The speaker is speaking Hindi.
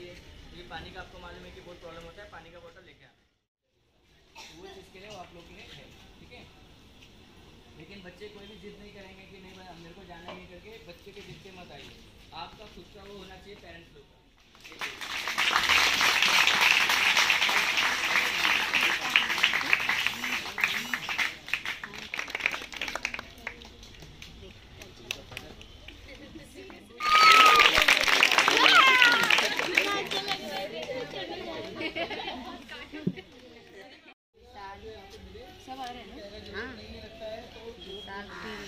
चाहिए, क्योंकि पानी का आपको मालूम है कि बहुत प्रॉब्लम होता है, पानी का बोतल लेके आना। वो चीज़ के लिए वो आप लोग के लिए है, ठीक है। लेकिन बच्चे कोई भी जिद नहीं करेंगे कि नहीं भाई मेरे को जाना नहीं करके, बच्चे के जिद से मत आइए। आपका खुद का वो होना चाहिए पेरेंट्स लोग का। सब आ रहे हैं ना? हाँ।